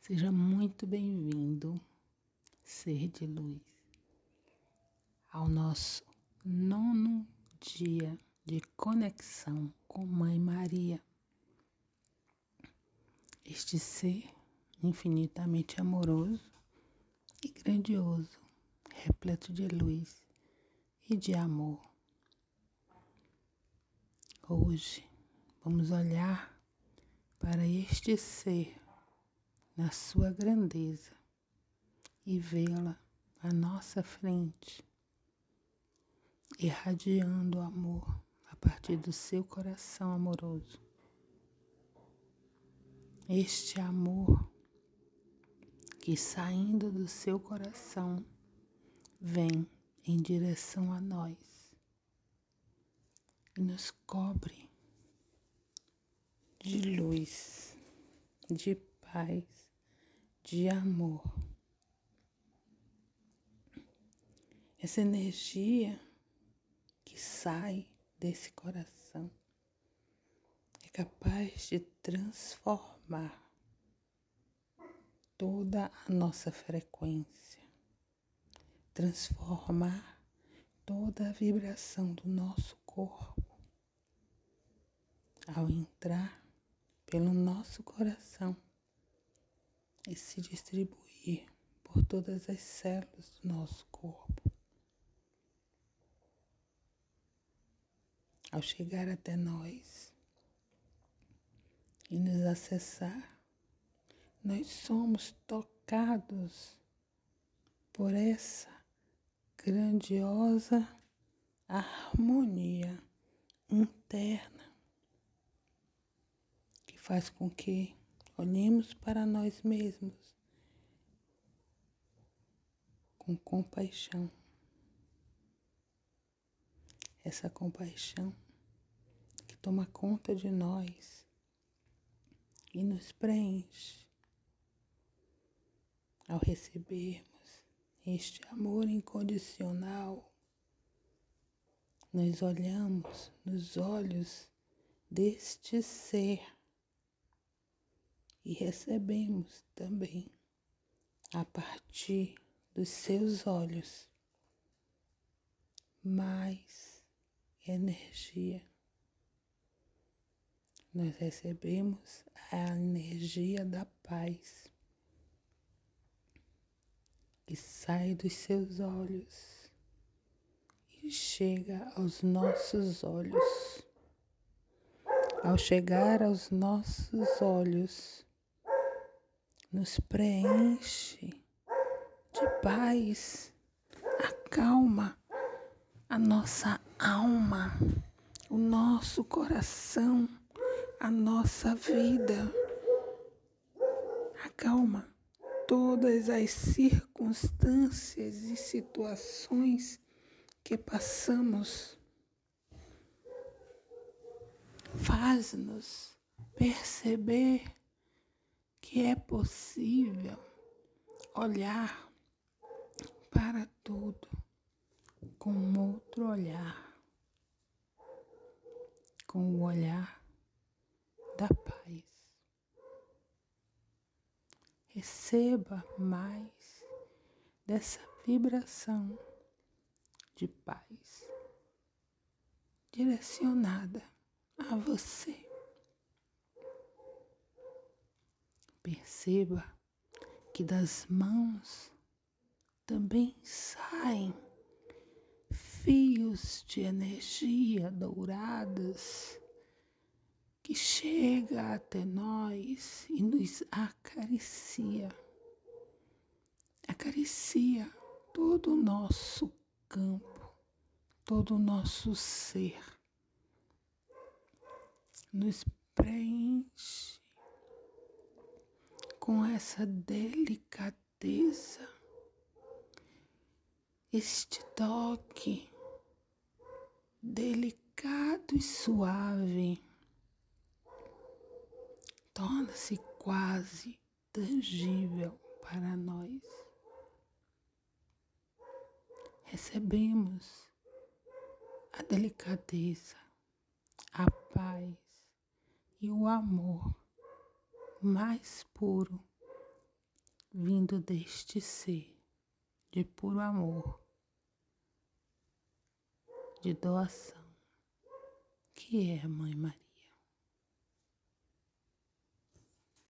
Seja muito bem-vindo, ser de luz, ao nosso 9º dia de conexão com Mãe Maria. Este ser infinitamente amoroso e grandioso, repleto de luz e de amor. Hoje vamos olhar para este ser na sua grandeza e vê-la à nossa frente, irradiando amor a partir do seu coração amoroso. Este amor que, saindo do seu coração, vem em direção a nós e nos cobre de luz, de paz, de amor. Essa energia que sai desse coração é capaz de transformar toda a nossa frequência, transformar toda a vibração do nosso corpo ao entrar pelo nosso coração e se distribuir por todas as células do nosso corpo. Ao chegar até nós e nos acessar, nós somos tocados por essa grandiosa harmonia interna que faz com que olhemos para nós mesmos com compaixão. Essa compaixão que toma conta de nós e nos preenche ao recebermos este amor incondicional. Nós olhamos nos olhos deste ser e recebemos também, a partir dos seus olhos, mais energia. Nós recebemos a energia da paz que sai dos seus olhos e chega aos nossos olhos. Ao chegar aos nossos olhos, nos preenche de paz, acalma a nossa alma, o nosso coração, a nossa vida. Acalma todas as circunstâncias e situações que passamos. Faz-nos perceber que é possível olhar para tudo com outro olhar, com o olhar da paz. Receba mais dessa vibração de paz direcionada a você. Perceba que das mãos também saem fios de energia douradas que chega até nós e nos acaricia. Acaricia todo o nosso campo, todo o nosso ser. Nos preenche com essa delicadeza, este toque delicado e suave, torna-se quase tangível para nós. Recebemos a delicadeza, a paz e o amor mais puro vindo deste ser de puro amor, de doação, que é a Mãe Maria.